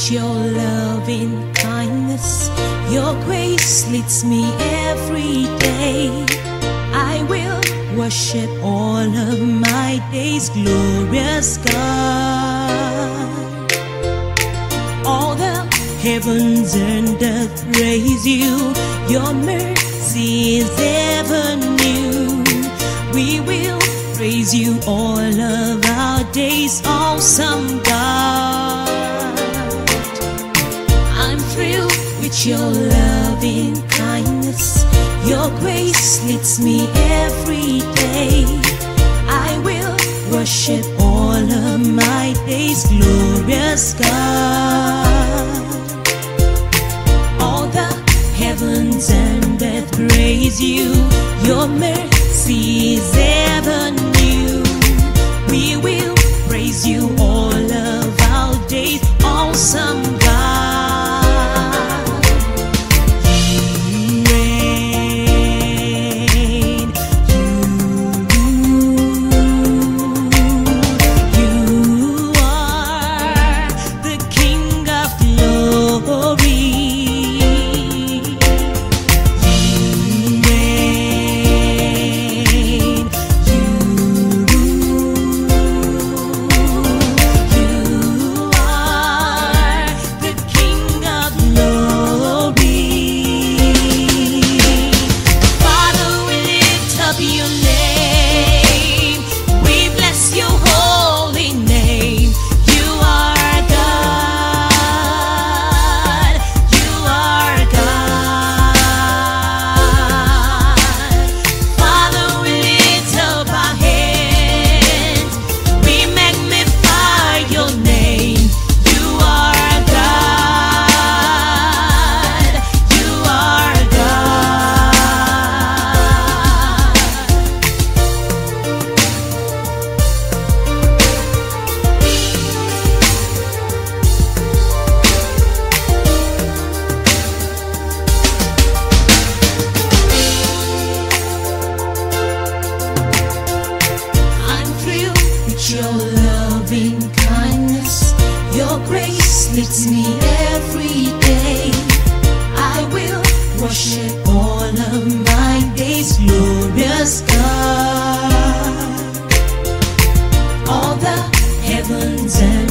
with your loving kindness. Your grace leads me every day. I will worship all of my days, glorious God. All the heavens and earth praise you. Your mercy is ever new. We will praise you all of our days, awesome God. I'm thrilled with your loving kindness. Your grace leads me every day. I will worship all of my days, glorious God. All the heavens and earth praise you. Your mercy is ever new. We will praise you all of our days, awesome God. Your loving kindness, your grace leads me every day. I will worship all of my days, glorious God. All the heavens and